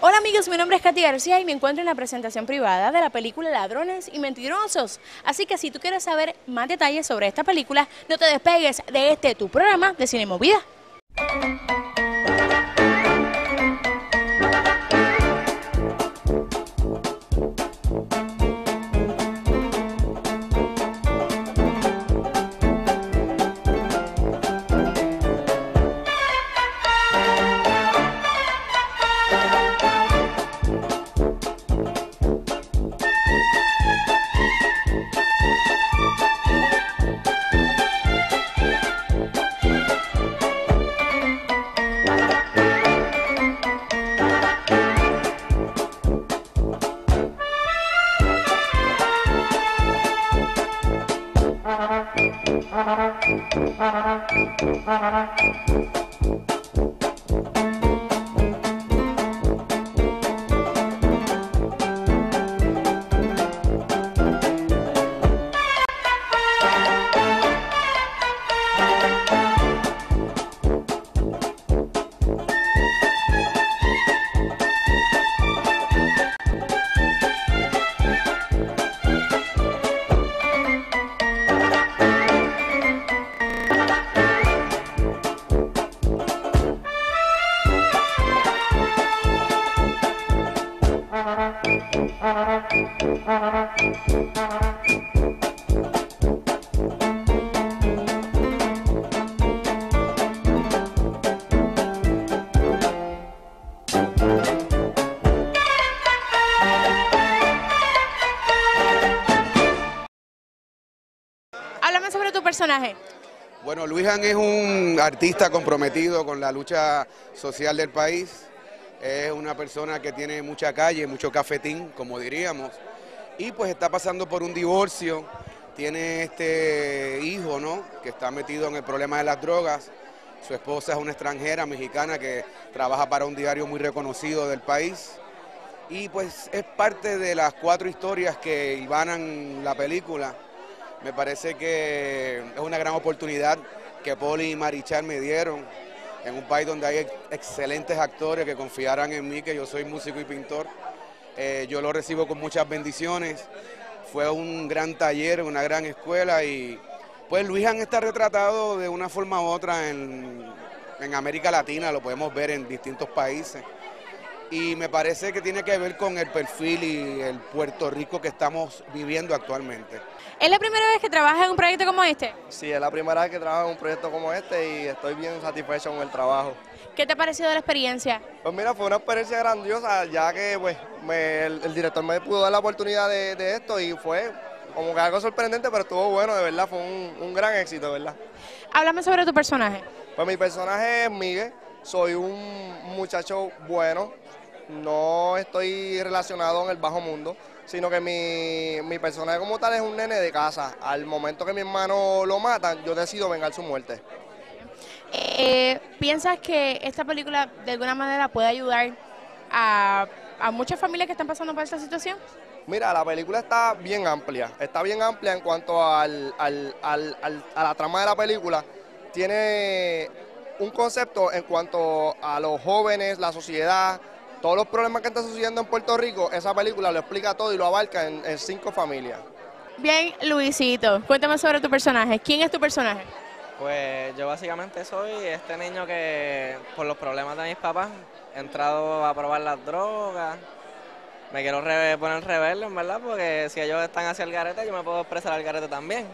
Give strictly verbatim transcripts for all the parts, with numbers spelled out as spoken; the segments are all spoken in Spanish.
Hola amigos, mi nombre es Katy García y me encuentro en la presentación privada de la película Ladrones y Mentirosos. Así que si tú quieres saber más detalles sobre esta película, no te despegues de este tu programa de Cine Movida. Háblame sobre tu personaje. Bueno, Luisán es un artista comprometido con la lucha social del país. Es una persona que tiene mucha calle, mucho cafetín, como diríamos. Y pues está pasando por un divorcio. Tiene este hijo, ¿no?, que está metido en el problema de las drogas. Su esposa es una extranjera mexicana que trabaja para un diario muy reconocido del país. Y pues es parte de las cuatro historias que hilvanan la película. Me parece que es una gran oportunidad que Poli y Marichal me dieron en un país donde hay excelentes actores que confiaran en mí, que yo soy músico y pintor. Eh, yo lo recibo con muchas bendiciones. Fue un gran taller, una gran escuela y pues Luisán está retratado de una forma u otra en, en América Latina, lo podemos ver en distintos países. Y me parece que tiene que ver con el perfil y el Puerto Rico que estamos viviendo actualmente. ¿Es la primera vez que trabajas en un proyecto como este? Sí, es la primera vez que trabajo en un proyecto como este y estoy bien satisfecho con el trabajo. ¿Qué te ha parecido de la experiencia? Pues mira, fue una experiencia grandiosa, ya que pues, me, el, el director me pudo dar la oportunidad de, de esto y fue como que algo sorprendente, pero estuvo bueno, de verdad, fue un, un gran éxito, ¿verdad? Háblame sobre tu personaje. Pues mi personaje es Miguel, soy un muchacho bueno, no estoy relacionado en el bajo mundo, sino que mi, mi personaje como tal es un nene de casa. Al momento que mi hermano lo matan, yo decido vengar su muerte. Eh, ¿Piensas que esta película de alguna manera puede ayudar a, a muchas familias que están pasando por esta situación? Mira, la película está bien amplia, está bien amplia en cuanto al, al, al, al, a la trama de la película. Tiene un concepto en cuanto a los jóvenes, la sociedad, todos los problemas que están sucediendo en Puerto Rico. Esa película lo explica todo y lo abarca en, en cinco familias. Bien, Luisito, cuéntame sobre tu personaje. ¿Quién es tu personaje? Pues yo básicamente soy este niño que por los problemas de mis papás he entrado a probar las drogas. Me quiero re poner rebelde, en verdad, porque si ellos están hacia el garete, yo me puedo expresar al garete también.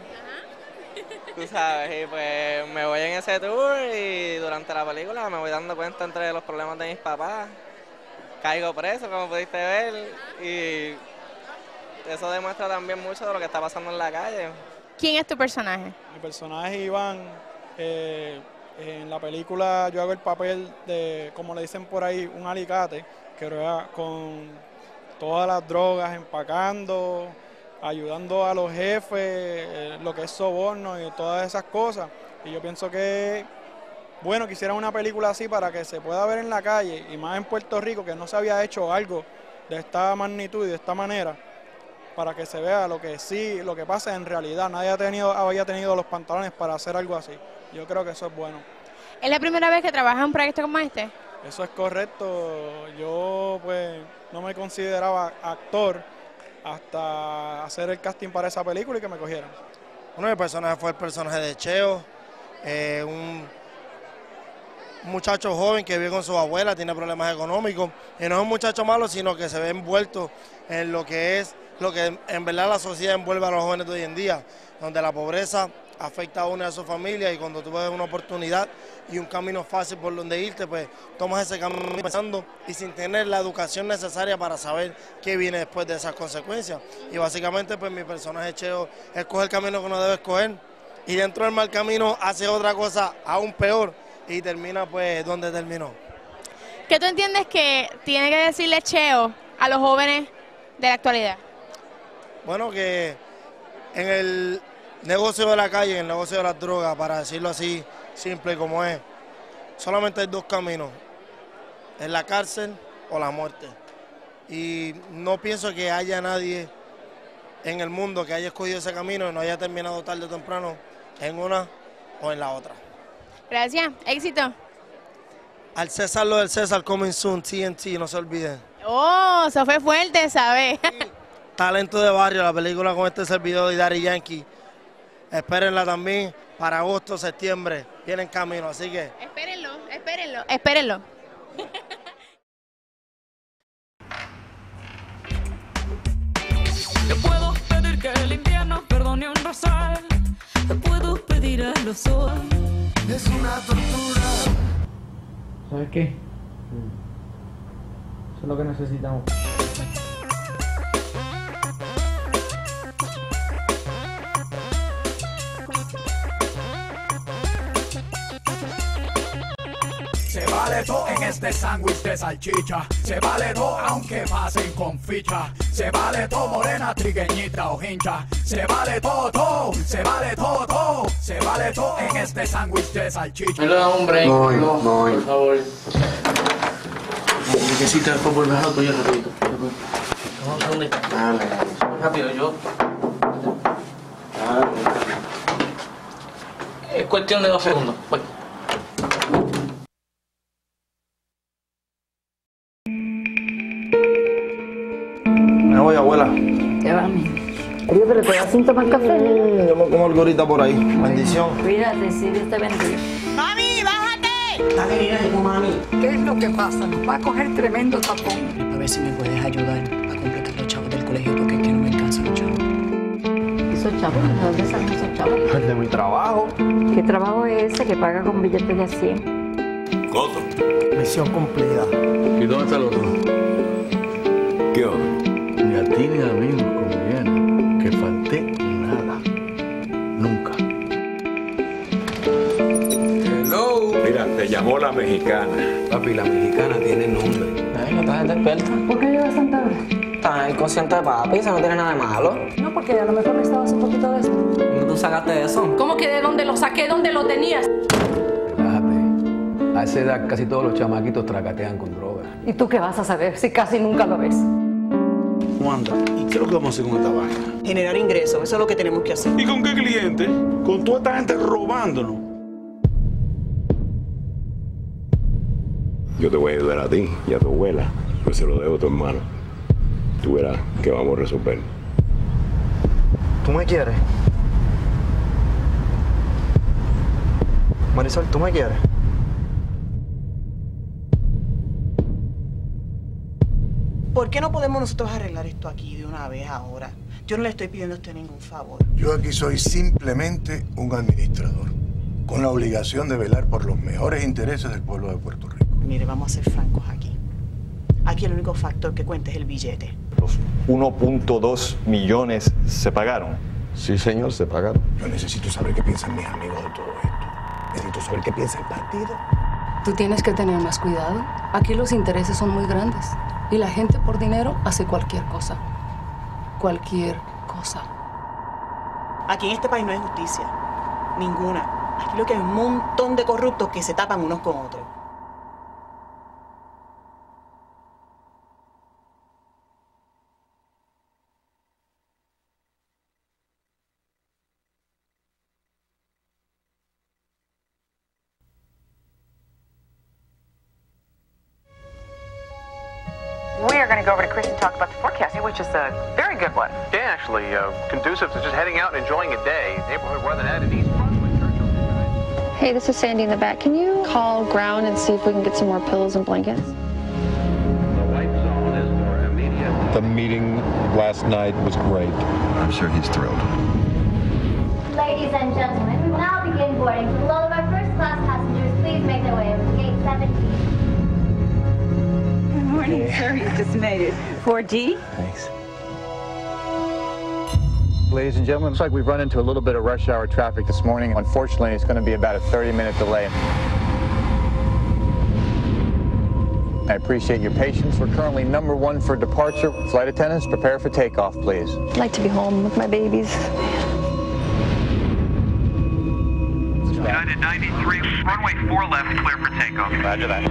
Tú sabes, y pues me voy en ese tour y durante la película me voy dando cuenta entre los problemas de mis papás. Caigo preso, como pudiste ver, y eso demuestra también mucho de lo que está pasando en la calle. ¿Quién es tu personaje? Mi personaje Iván, eh, en la película yo hago el papel de, como le dicen por ahí, un alicate, que rueda con todas las drogas, empacando, ayudando a los jefes, eh, lo que es soborno y todas esas cosas. Y yo pienso que bueno que hicieran una película así para que se pueda ver en la calle, y más en Puerto Rico, que no se había hecho algo de esta magnitud y de esta manera, para que se vea lo que sí, lo que pasa en realidad. Nadie ha tenido, había tenido los pantalones para hacer algo así. Yo creo que eso es bueno. ¿Es la primera vez que trabajas en un proyecto como este? Eso es correcto. Yo pues no me consideraba actor hasta hacer el casting para esa película y que me cogieran. Uno de los personajes fue el personaje de Cheo, eh, un un muchacho joven que vive con su abuela, tiene problemas económicos, y no es un muchacho malo, sino que se ve envuelto en lo que es, lo que en verdad la sociedad envuelve a los jóvenes de hoy en día, donde la pobreza afecta a una de sus familias y cuando tú ves una oportunidad y un camino fácil por donde irte, pues tomas ese camino pensando y sin tener la educación necesaria para saber qué viene después de esas consecuencias. Y básicamente pues mi personaje Cheo escoge el camino que uno debe escoger y dentro del mal camino hace otra cosa aún peor y termina pues donde terminó. ¿Qué tú entiendes que tiene que decirle Cheo a los jóvenes de la actualidad? Bueno, que en el negocio de la calle, en el negocio de las drogas, para decirlo así, simple como es, solamente hay dos caminos, es la cárcel o la muerte. Y no pienso que haya nadie en el mundo que haya escogido ese camino y no haya terminado tarde o temprano en una o en la otra. Gracias, éxito. Al César lo del César, coming soon, T N T, no se olviden. Oh, eso fue fuerte, ¿sabes? Talento de Barrio, la película con este servidor de Daddy Yankee. Espérenla también para agosto, septiembre. Viene en camino, así que... Espérenlo, espérenlo, espérenlo. Te puedo pedir que el invierno perdone un rosal. Te puedo pedir a los sol. Es una tortura. ¿Sabes qué? Eso es lo que necesitamos. Se vale todo en este sándwich de salchicha. Se vale todo aunque pasen con ficha. Se vale todo morena, trigueñita o hincha. Se vale todo, todo. Se vale todo, todo. Se vale todo en este sándwich de salchicha. Me lo da un break. No, no, no. Por favor. Necesito después volver a lo tuyo rapidito. Vamos a dónde. Dale. Rápido, yo. Dale. Es cuestión de dos segundos. Voy. Me voy, abuela. ¿Qué va, mi? Oye, pero te vas sin tomar café. Mm, yo me como algo ahorita por ahí. Bendición. Cuídate, sí, Dios te bendiga. ¡Mami, bájate! Dale, mira, mami. ¿Qué es lo que pasa? Nos va a coger tremendo tapón. A ver si me puedes ayudar a completar los chavos del colegio porque es que no me alcanzan los chavos. ¿Esos chavos? ¿De dónde salen esos chavos? De mi trabajo. ¿Qué trabajo es ese que paga con billetes de cien? Coto. Misión cumplida. ¿Y dónde está el otro? ¿Qué otro? Ni a ti ni a mí nos conviene que falte nada. Nunca. Hello. Mira, te llamó la mexicana. Papi, la mexicana tiene nombre. Ay, esta gente experta. ¿Por qué llevas tanta hora? Está inconsciente de papi, eso no tiene nada de malo. No, porque a lo mejor necesitabas un poquito de eso. ¿Dónde tú sacaste eso? ¿Cómo que de dónde lo saqué? ¿Dónde lo tenías? Relájate. A esa edad casi todos los chamaquitos tracatean con drogas. ¿Y tú qué vas a saber si casi nunca lo ves? Wanda, ¿y qué es lo que vamos a hacer con esta vaina? Generar ingresos, eso es lo que tenemos que hacer. ¿Y con qué cliente? Con toda esta gente robándonos. Yo te voy a ayudar a ti y a tu abuela, pues se lo dejo a tu hermano. Tú verás que vamos a resolver. ¿Tú me quieres? Marisol, ¿tú me quieres? ¿Por qué no podemos nosotros arreglar esto aquí de una vez ahora? Yo no le estoy pidiendo a usted ningún favor. Yo aquí soy simplemente un administrador, con la obligación de velar por los mejores intereses del pueblo de Puerto Rico. Mire, vamos a ser francos aquí. Aquí el único factor que cuenta es el billete. Los uno punto dos millones se pagaron. Sí, señor, se pagaron. Yo necesito saber qué piensan mis amigos de todo esto. Necesito saber qué piensa el partido. Tú tienes que tener más cuidado. Aquí los intereses son muy grandes. Y la gente por dinero hace cualquier cosa. Cualquier cosa. Aquí en este país no hay justicia. Ninguna. Aquí lo que hay es un montón de corruptos que se tapan unos con otros. going to go over to Chris and talk about the forecasting, which is a very good one. Yeah, actually, uh, conducive to just heading out and enjoying a day. Neighborhood weather net at East Broadway. Hey, this is Sandy in the back. Can you call ground and see if we can get some more pillows and blankets? The meeting last night was great. I'm sure he's thrilled. Ladies and gentlemen, we will now begin boarding. For all of our first-class passengers, please make their way over to gate seventeen. Good morning, sir. You just made it. four D? Thanks. Ladies and gentlemen, looks like we've run into a little bit of rush hour traffic this morning. Unfortunately, it's going to be about a thirty minute delay. I appreciate your patience. We're currently number one for departure. Flight attendants, prepare for takeoff, please. I'd like to be home with my babies. United ninety-three, runway four left, clear for takeoff. Roger that.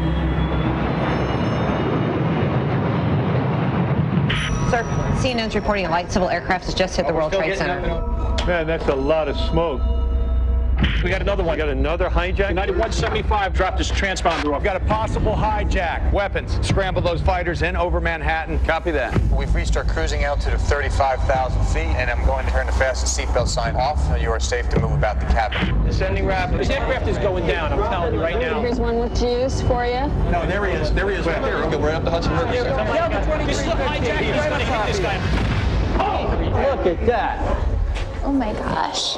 Sir, C N N's reporting a light civil aircraft has just hit the World Trade Center. Man, that's a lot of smoke. We got another one. We got another hijack? United one seventy-five dropped his transponder off. Got a possible hijack. Weapons. Scramble those fighters in over Manhattan. Copy that. We've reached our cruising altitude of thirty-five thousand feet, and I'm going to turn the fasten seatbelt sign off. You are safe to move about the cabin. Descending rapid. This aircraft is going down, I'm telling you right now. Here's one with juice for you. No, there he is. There he is right there. Okay, we're up the Hudson River. This is a hijack. He's going to hit this guy. Oh, look at that. Oh my gosh.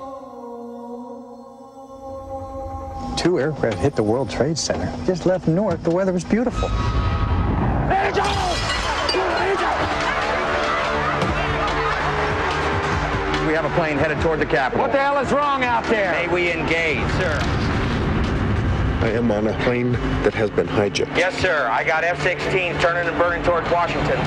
Two aircraft hit the World Trade Center. Just left north, the weather was beautiful. We have a plane headed toward the Capitol. What the hell is wrong out there? May we engage, sir? I am on a plane that has been hijacked. Yes, sir. I got F sixteens turning and burning towards Washington.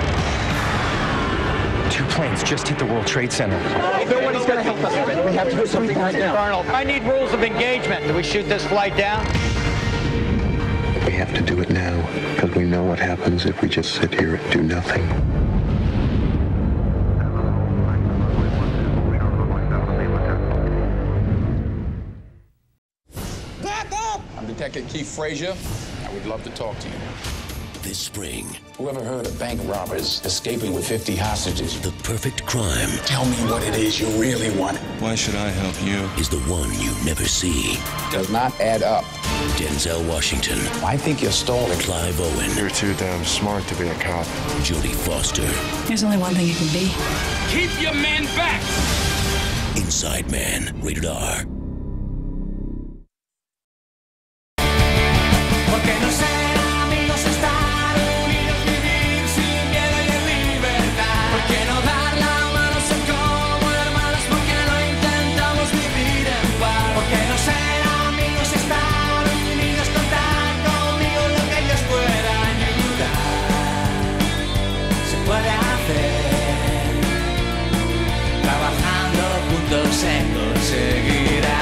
Two planes just hit the World Trade Center. Nobody's going to help us. We have to do something right now. Arnold, I need rules of engagement. Do we shoot this flight down? We have to do it now, because we know what happens if we just sit here and do nothing. I'm Detective Keith Frazier. I would love to talk to you. This spring, Whoever heard of bank robbers escaping with fifty hostages? The Perfect Crime. Tell me what it is you really want. Why should I help you? Is the one you never see. Does not add up. Denzel Washington. I think you're stalling. Clive Owen. You're too damn smart to be a cop. Jodie Foster. There's only one thing you can be. Keep your men back! Inside Man. Rated R. Porque no ser amigos, estar unidos, vivir sin miedo y en libertad. Porque no dar la mano, ser como hermanos, porque no intentamos vivir en paz. Porque no ser amigos, estar unidos, contar conmigo lo que ellos puedan ayudar. Se puede hacer, trabajando juntos se conseguirá.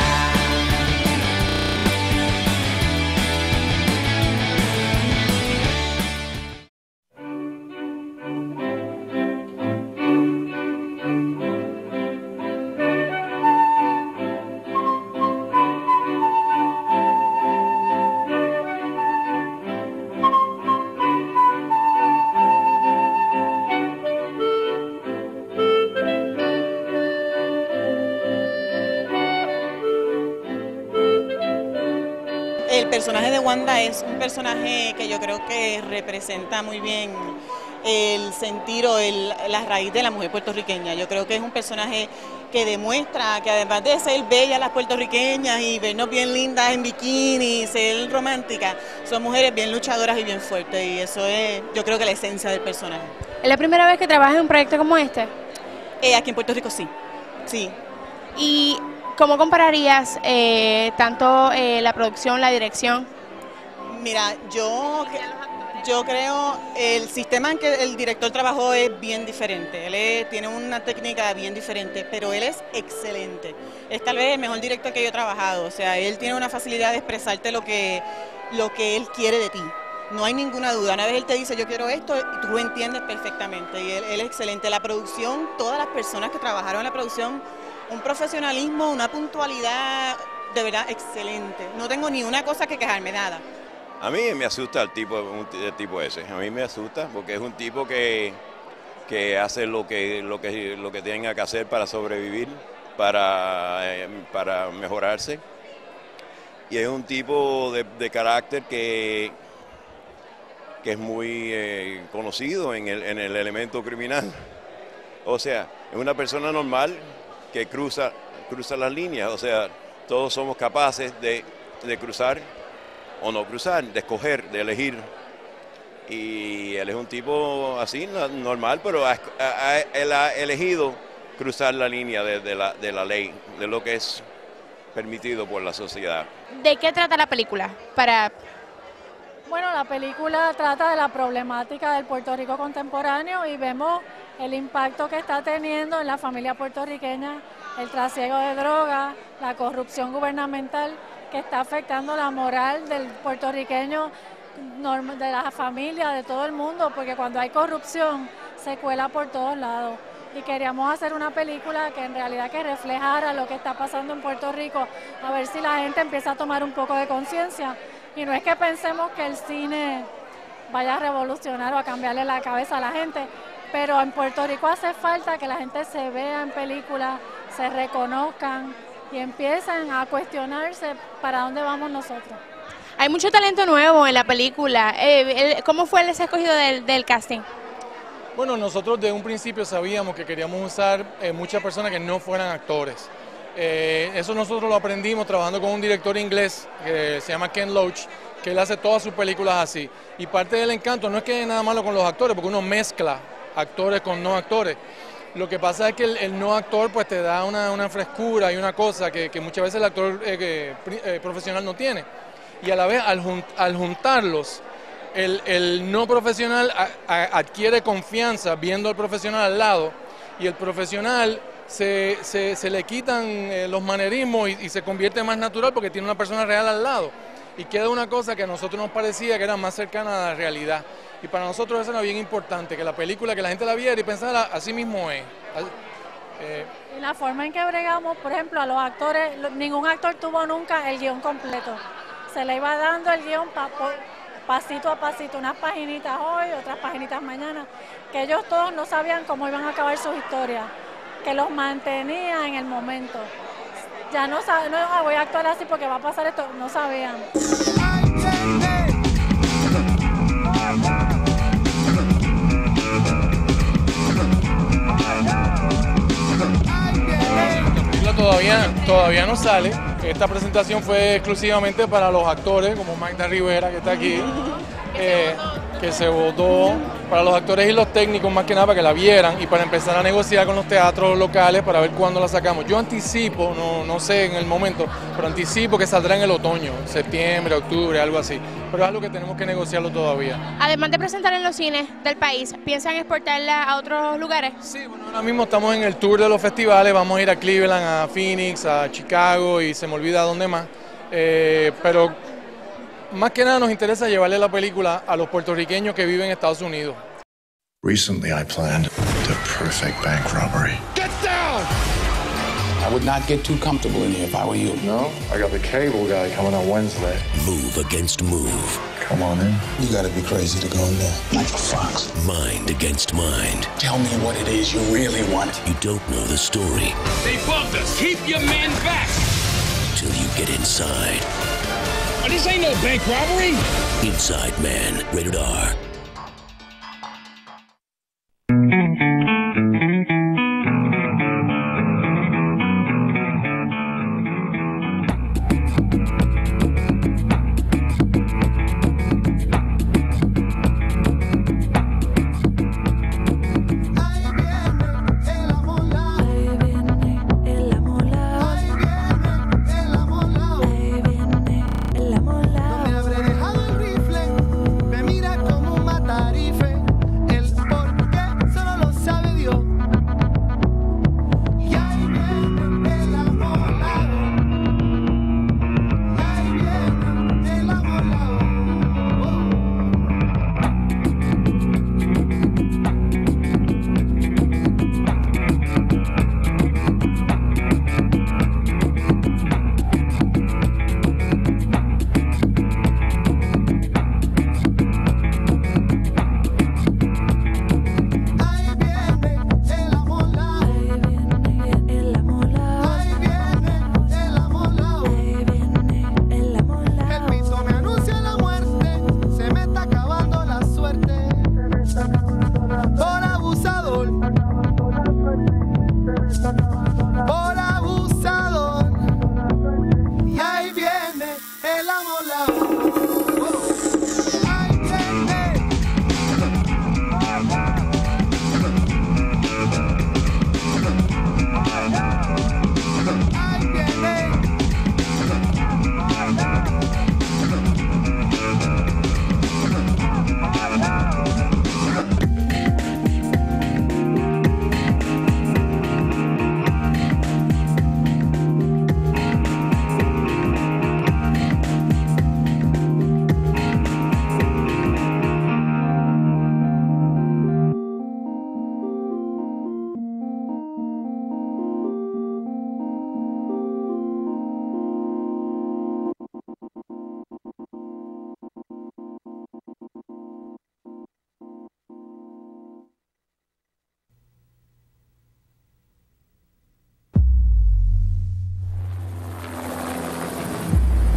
El personaje de Wanda es un personaje que yo creo que representa muy bien el sentir o el, la raíz de la mujer puertorriqueña. Yo creo que es un personaje que demuestra que además de ser bellas las puertorriqueñas y vernos bien lindas en bikini, ser románticas, son mujeres bien luchadoras y bien fuertes, y eso es, yo creo que la esencia del personaje. ¿Es la primera vez que trabajas en un proyecto como este? Eh, aquí en Puerto Rico sí, sí. ¿Y cómo compararías eh, tanto eh, la producción, la dirección? Mira, yo, yo creo el sistema en que el director trabajó es bien diferente. Él es, tiene una técnica bien diferente, pero él es excelente. Es tal vez el mejor director que yo he trabajado. O sea, él tiene una facilidad de expresarte lo que, lo que él quiere de ti. No hay ninguna duda. Una vez él te dice, yo quiero esto, y tú lo entiendes perfectamente. Y él, él es excelente. La producción, todas las personas que trabajaron en la producción, un profesionalismo, una puntualidad de verdad excelente. No tengo ni una cosa que quejarme, nada. A mí me asusta el tipo, el tipo ese, a mí me asusta porque es un tipo que, que hace lo que, lo, que, lo que tenga que hacer para sobrevivir, para, eh, para mejorarse. Y es un tipo de, de carácter que, que es muy eh, conocido en el, en el elemento criminal. O sea, es una persona normal que cruza, cruza las líneas, o sea, todos somos capaces de, de cruzar o no cruzar, de escoger, de elegir. Y él es un tipo así, normal, pero ha, ha, él ha elegido cruzar la línea de, de, la, de la ley, de lo que es permitido por la sociedad. ¿De qué trata la película? Para... Bueno, la película trata de la problemática del Puerto Rico contemporáneo y vemos el impacto que está teniendo en la familia puertorriqueña, el trasiego de drogas, la corrupción gubernamental que está afectando la moral del puertorriqueño, de la familia, de todo el mundo, porque cuando hay corrupción se cuela por todos lados. Y queríamos hacer una película que en realidad que reflejara lo que está pasando en Puerto Rico, a ver si la gente empieza a tomar un poco de conciencia. Y no es que pensemos que el cine vaya a revolucionar o a cambiarle la cabeza a la gente, pero en Puerto Rico hace falta que la gente se vea en películas, se reconozcan y empiecen a cuestionarse para dónde vamos nosotros. Hay mucho talento nuevo en la película. Eh, ¿Cómo fue el escogido del, del casting? Bueno, nosotros de un principio sabíamos que queríamos usar eh, muchas personas que no fueran actores. Eh, eso nosotros lo aprendimos trabajando con un director inglés que se llama Ken Loach, que él hace todas sus películas así. Y parte del encanto no es que haya nada malo con los actores, porque uno mezcla actores con no actores. Lo que pasa es que el, el no actor pues te da una, una frescura y una cosa que, que muchas veces el actor eh, eh, profesional no tiene. Y a la vez al, jun, al juntarlos, el, el no profesional a, a, adquiere confianza viendo al profesional al lado y el profesional se, se, se le quitan eh, los manerismos y, y se convierte más natural porque tiene una persona real al lado. Y queda una cosa que a nosotros nos parecía que era más cercana a la realidad. Y para nosotros eso era bien importante, que la película, que la gente la viera y pensara, así mismo es. Eh, y la forma en que bregamos, por ejemplo, a los actores, ningún actor tuvo nunca el guión completo. Se le iba dando el guión pa, pa, pasito a pasito, unas paginitas hoy, otras paginitas mañana, que ellos todos no sabían cómo iban a acabar sus historias, que los mantenía en el momento. Ya no saben, no, voy a actuar así porque va a pasar esto, no sabían. Todavía, todavía no sale. Esta presentación fue exclusivamente para los actores, como Magda Rivera, que está aquí, eh, que se votó para los actores y los técnicos, más que nada para que la vieran y para empezar a negociar con los teatros locales para ver cuándo la sacamos. Yo anticipo, no, no sé en el momento, pero anticipo que saldrá en el otoño, septiembre, octubre, algo así. Pero es algo que tenemos que negociarlo todavía. Además de presentar en los cines del país, ¿piensan exportarla a otros lugares? Sí, bueno, ahora mismo estamos en el tour de los festivales, vamos a ir a Cleveland, a Phoenix, a Chicago y se me olvida dónde más. Eh, pero más que nada nos interesa llevarle la película a los puertorriqueños que viven en Estados Unidos. Recently I planned the perfect bank robbery. Get down! I would not get too comfortable in here if I were you. No, I got the cable guy coming on Wednesday. Move against move. Come on in. You gotta be crazy to go in there. Like a fox. Mind against mind. Tell me what it is you really want. You don't know the story. They bugged us. Keep your man back. Till you get inside. Oh, this ain't no bank robbery. Inside Man. Rated R. Me mira como un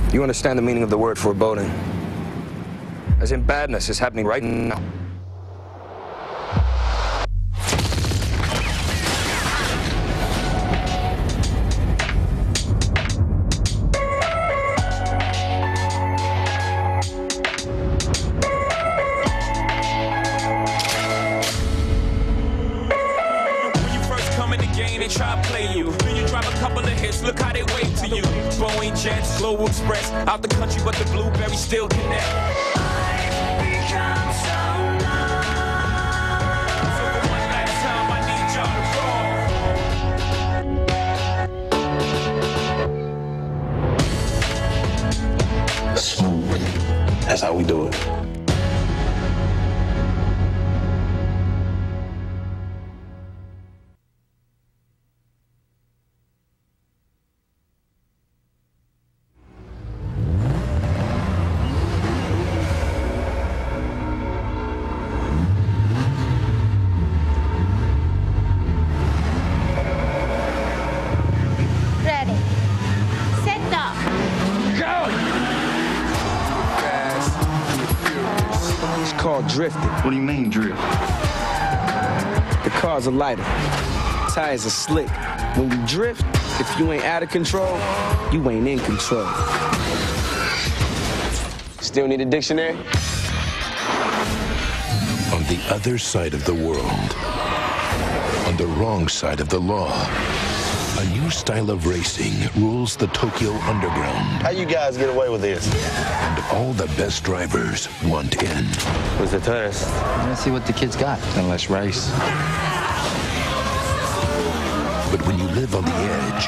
You understand the meaning of the word foreboding? As in badness is happening right now. Global Express, out the country, but the blueberry still connect. I've become so numb. So for one last time, I need y'all to roll. Smooth. That's how we do it. Drifting. What do you mean, drift? The car's a lighter. Tires are slick. When you drift, if you ain't out of control, you ain't in control. Still need a dictionary? On the other side of the world, on the wrong side of the law, a new style of racing rules the Tokyo underground. How you guys get away with this? And all the best drivers want in. What's the test? Let's see what the kids got. Then let's race. But when you live on the edge,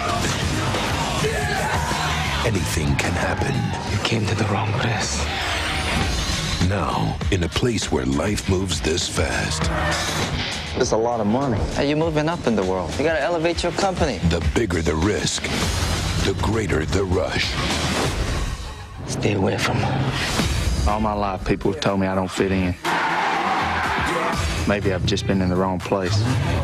anything can happen. You came to the wrong place. Now, in a place where life moves this fast. That's a lot of money. Hey, you're moving up in the world. You gotta elevate your company. The bigger the risk, the greater the rush. Stay away from her. All my life, people have told me I don't fit in. Maybe I've just been in the wrong place.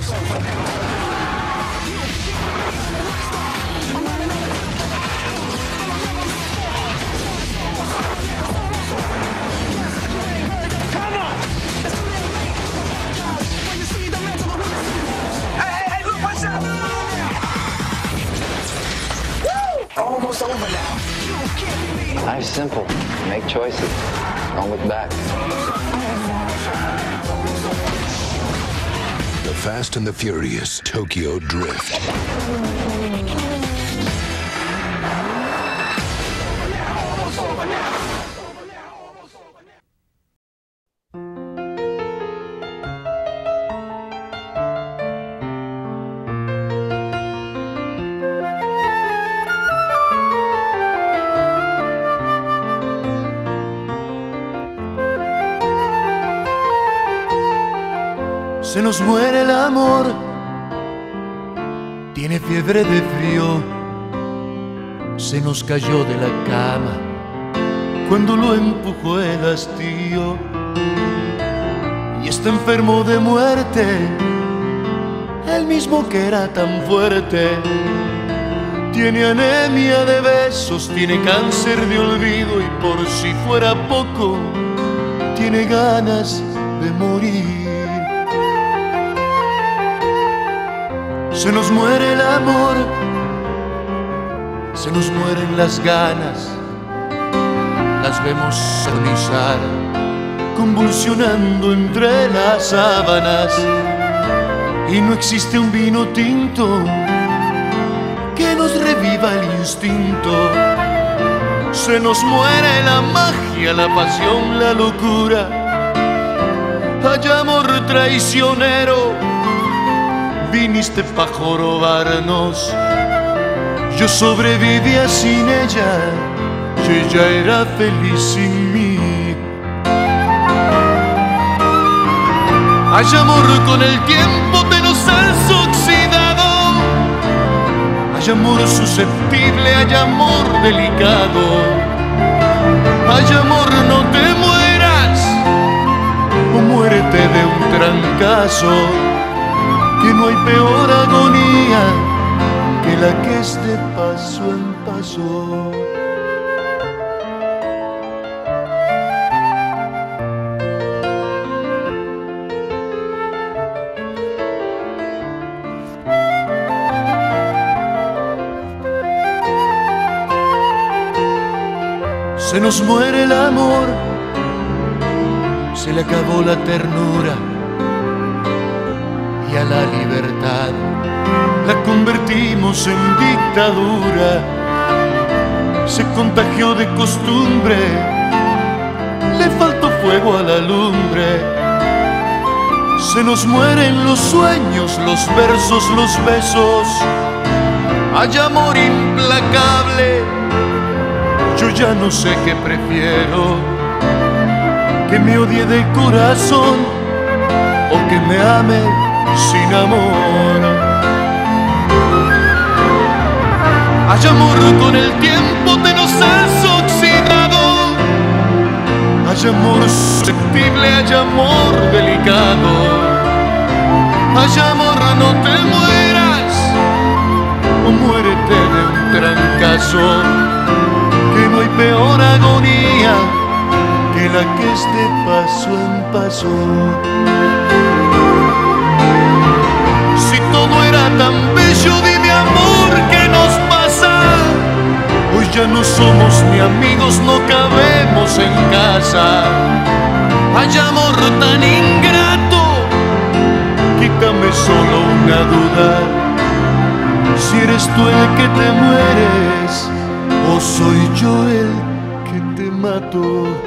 Almost over now. Life's simple. Make choices. Don't look back. The Fast and the Furious Tokyo Drift. Se nos muere el amor, tiene fiebre de frío, se nos cayó de la cama cuando lo empujó el hastío y está enfermo de muerte, el mismo que era tan fuerte. Tiene anemia de besos, tiene cáncer de olvido y por si fuera poco, tiene ganas de morir. Se nos muere el amor, se nos mueren las ganas, las vemos agonizar, convulsionando entre las sábanas. Y no existe un vino tinto que nos reviva el instinto. Se nos muere la magia, la pasión, la locura. Hay amor traicionero, viniste pa' jorobarnos. Yo sobrevivía sin ella y ella era feliz sin mí. Hay amor con el tiempo de los has oxidado. Hay amor susceptible, hay amor delicado. Hay amor, no te mueras o muérete de un trancazo. Que no hay peor agonía que la que es de paso en paso. Se nos muere el amor, se le acabó la ternura y a la libertad la convertimos en dictadura. Se contagió de costumbre, le faltó fuego a la lumbre. Se nos mueren los sueños, los versos, los besos. Hay amor implacable, yo ya no sé qué prefiero, que me odie de corazón o que me ame sin amor. Hay amor con el tiempo, te nos has oxidado. Hay amor susceptible, hay amor delicado. Hay amor, no te mueras o muérete de un trancazo, que no hay peor agonía que la que es de paso en paso. Si todo era tan bello, dime amor, ¿qué nos pasa? Hoy ya no somos ni amigos, no cabemos en casa. Hay amor tan ingrato, quítame solo una duda. Si eres tú el que te mueres o soy yo el que te mato.